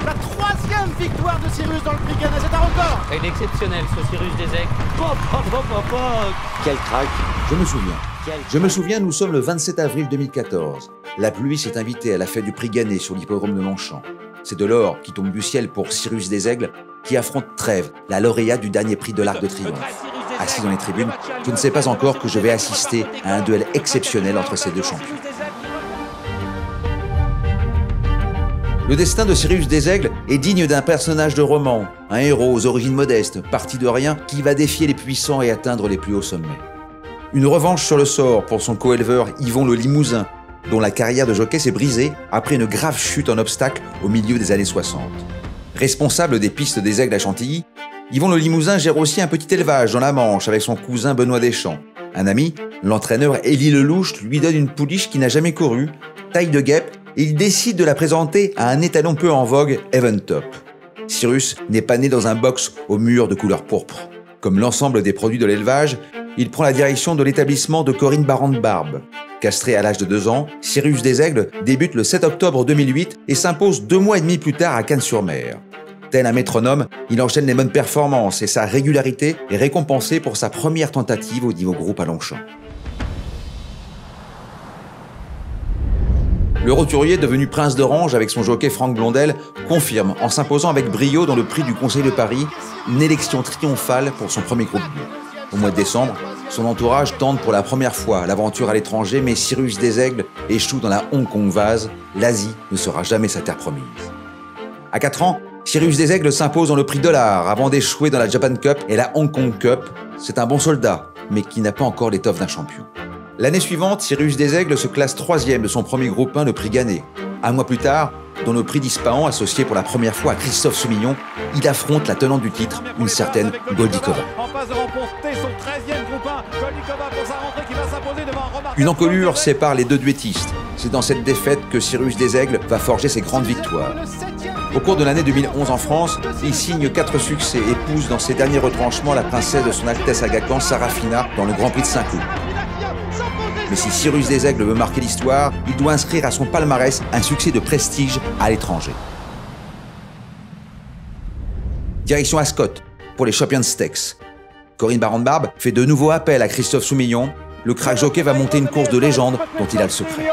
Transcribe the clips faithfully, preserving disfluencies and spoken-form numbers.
La troisième victoire de Cyrus dans le prix Ganna, c'est un record. Il est exceptionnel ce Cyrus Desaigle. Pop, pop, pop, pop, pop. Quel crack. Je me souviens. Je me souviens, nous sommes le vingt-sept avril deux mille quatorze. La pluie s'est invitée à la fête du prix Gannet sur l'hippodrome de Longchamp. C'est de l'or qui tombe du ciel pour Cyrus Desaigle qui affronte Trèves, la lauréate du dernier prix de l'Arc de Triomphe. Assis dans les tribunes, je ne sais pas encore que je vais assister à un duel exceptionnel entre ces deux champions. Le destin de Cyrus Desaigle est digne d'un personnage de roman, un héros aux origines modestes, parti de rien, qui va défier les puissants et atteindre les plus hauts sommets. Une revanche sur le sort pour son co-éleveur Yvon le Limousin, dont la carrière de jockey s'est brisée après une grave chute en obstacle au milieu des années soixante. Responsable des pistes des Aigles à Chantilly, Yvon le Limousin gère aussi un petit élevage dans la Manche avec son cousin Benoît Deschamps. Un ami, l'entraîneur Élie Lelouch, lui donne une pouliche qui n'a jamais couru, taille de guêpe, et il décide de la présenter à un étalon peu en vogue, Eventop. Cyrus n'est pas né dans un box au mur de couleur pourpre. Comme l'ensemble des produits de l'élevage, il prend la direction de l'établissement de Corinne Barande-Barbe. Castré à l'âge de deux ans, Cyrus Desaigle débute le sept octobre deux mille huit et s'impose deux mois et demi plus tard à Cannes-sur-Mer. Tel un métronome, il enchaîne les bonnes performances et sa régularité est récompensée pour sa première tentative au niveau groupe à Longchamp. Le roturier, devenu prince d'Orange avec son jockey Franck Blondel, confirme en s'imposant avec brio dans le prix du Conseil de Paris une élection triomphale pour son premier groupe. Au mois de décembre, son entourage tente pour la première fois l'aventure à l'étranger, mais Cyrus Desaigle échoue dans la Hong Kong Vase. L'Asie ne sera jamais sa terre promise. À quatre ans, Cyrus Desaigle s'impose dans le prix Dollar avant d'échouer dans la Japan Cup et la Hong Kong Cup. C'est un bon soldat, mais qui n'a pas encore l'étoffe d'un champion. L'année suivante, Cyrus Desaigle se classe troisième de son premier groupe un, le prix Gannet. Un mois plus tard, dans le prix d'Ispahan, associé pour la première fois à Christophe Soumillon, il affronte la tenante du titre, une certaine Goldikova. Une encolure sépare les deux duettistes. C'est dans cette défaite que Cyrus Desaigle va forger ses grandes victoires. Au cours de l'année deux mille onze en France, il signe quatre succès et pousse dans ses derniers retranchements la princesse de son Altesse Aga Khan, Sarafina, dans le Grand Prix de Saint-Cloud. Mais si Cyrus Desaigle veut marquer l'histoire, il doit inscrire à son palmarès un succès de prestige à l'étranger. Direction Ascot pour les Champions Stakes. Corinne Barande-Barbe fait de nouveau appel à Christophe Soumillon. Le crack jockey va monter une course de légende dont il a le secret.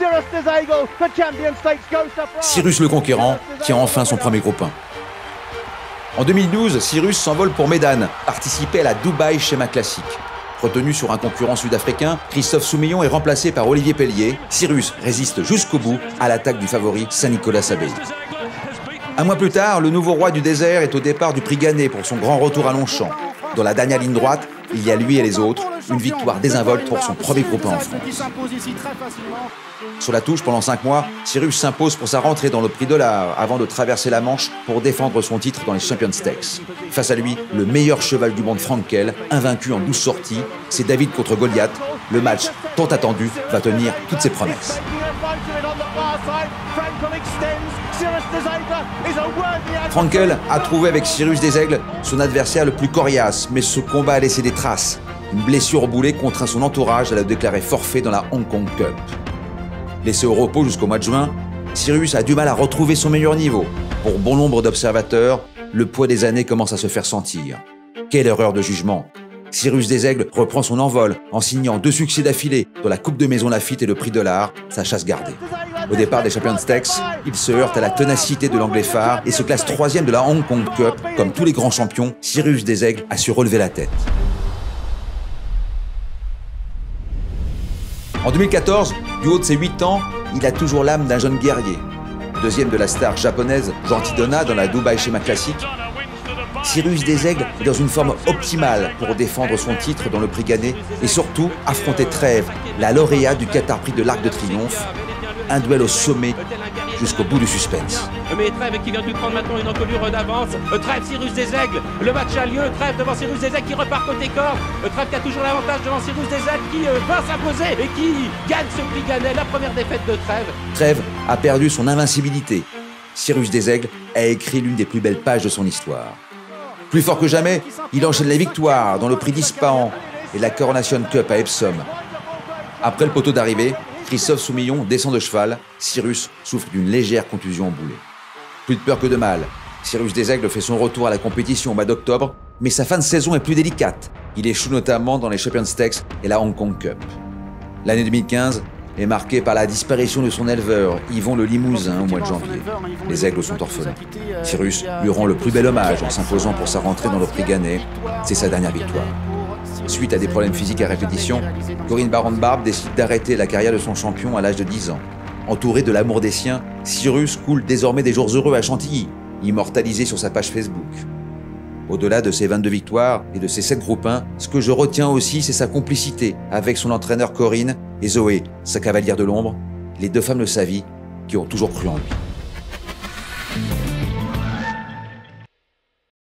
Cyrus le Conquérant tient enfin son premier groupe un. En deux mille douze, Cyrus s'envole pour Médane, participer à la Dubaï Schéma Classique. Retenu sur un concurrent sud-africain, Christophe Soumillon est remplacé par Olivier Pellier. Cyrus résiste jusqu'au bout à l'attaque du favori Saint-Nicolas-Abbaye. Un mois plus tard, le nouveau roi du désert est au départ du prix Gannet pour son grand retour à Longchamp. Dans la dernière ligne droite, il y a lui et les autres, une victoire désinvolte pour son premier groupe un en France. Sur la touche pendant cinq mois, Cyrus s'impose pour sa rentrée dans le prix Dollar avant de traverser la Manche pour défendre son titre dans les Champions Stakes. Face à lui, le meilleur cheval du monde Frankel, invaincu en douze sorties, c'est David contre Goliath. Le match, tant attendu, va tenir toutes ses promesses. Frankel a trouvé avec Cyrus Desaigle son adversaire le plus coriace, mais ce combat a laissé des traces. Une blessure au boulet contraint son entourage à le déclarer forfait dans la Hong Kong Cup. Laissé au repos jusqu'au mois de juin, Cyrus a du mal à retrouver son meilleur niveau. Pour bon nombre d'observateurs, le poids des années commence à se faire sentir. Quelle erreur de jugement! Cyrus Desaigle reprend son envol en signant deux succès d'affilée dans la Coupe de Maison Lafitte et le Prix Dollar, sa chasse gardée. Au départ des Champions Stakes, il se heurte à la ténacité de l'anglais phare et se classe troisième de la Hong Kong Cup. Comme tous les grands champions, Cyrus Desaigle a su relever la tête. En deux mille quatorze, du haut de ses huit ans, il a toujours l'âme d'un jeune guerrier. Deuxième de la star japonaise Gentil Donna dans la Dubaï Schéma Classique, Cyrus Desaigle est dans une forme optimale pour défendre son titre dans le prix Gannet et surtout affronter Trèves, la lauréate du Qatar Prix de l'Arc de Triomphe. Un duel au sommet jusqu'au bout du suspense. Mais Trèves qui vient de lui prendre maintenant une encolure d'avance. Trèves, Cyrus Desaigle, le match a lieu. Trèves devant Cyrus Desaigle qui repart côté corde. Trèves qui a toujours l'avantage devant Cyrus Desaigle qui euh, va s'imposer et qui gagne ce prix Gannet, la première défaite de Trèves. Trèves a perdu son invincibilité. Cyrus Desaigle a écrit l'une des plus belles pages de son histoire. Plus fort que jamais, il enchaîne les victoires dans le prix d'Ispahan et la Coronation Cup à Epsom. Après le poteau d'arrivée, Christophe Soumillon descend de cheval. Cyrus souffre d'une légère contusion au boulet. Plus de peur que de mal. Cyrus Desègles fait son retour à la compétition au mois d'octobre, mais sa fin de saison est plus délicate. Il échoue notamment dans les Champions Stakes et la Hong Kong Cup. L'année deux mille quinze est marquée par la disparition de son éleveur, Yvon le Limousin, au mois de janvier. Les Aigles sont orphelins. Cyrus lui rend le plus bel hommage en s'imposant pour sa rentrée dans le Prix Gannet. C'est sa dernière victoire. Suite à des problèmes physiques à répétition, Corinne Baron-Barbe décide d'arrêter la carrière de son champion à l'âge de dix ans. Entouré de l'amour des siens, Cyrus coule désormais des jours heureux à Chantilly, immortalisé sur sa page Facebook. Au-delà de ses vingt-deux victoires et de ses sept groupes un, ce que je retiens aussi, c'est sa complicité avec son entraîneur Corinne et Zoé, sa cavalière de l'ombre, les deux femmes de sa vie qui ont toujours cru en lui.